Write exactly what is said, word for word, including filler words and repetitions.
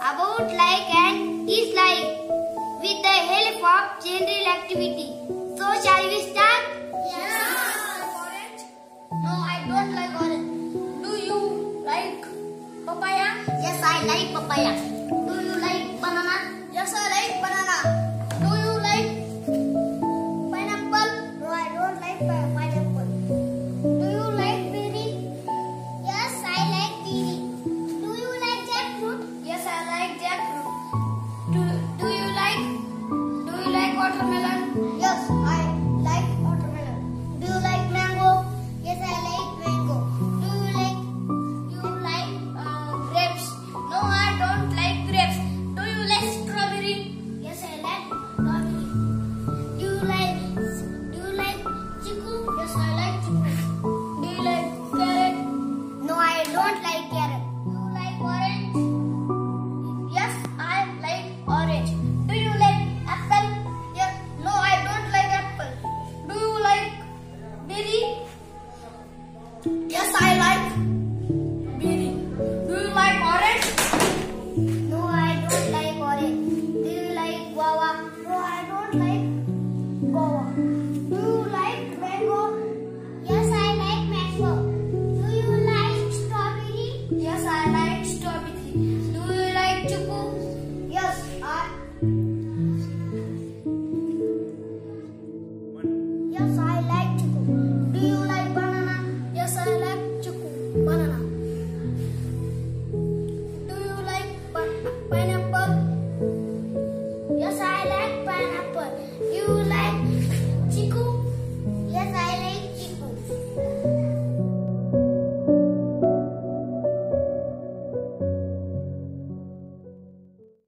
about like and dislike with the help of general activity. So shall we start? Yes. Orange? No, I don't like orange. Do you like papaya? Yes, I like papaya. Do you like banana? Yes, I like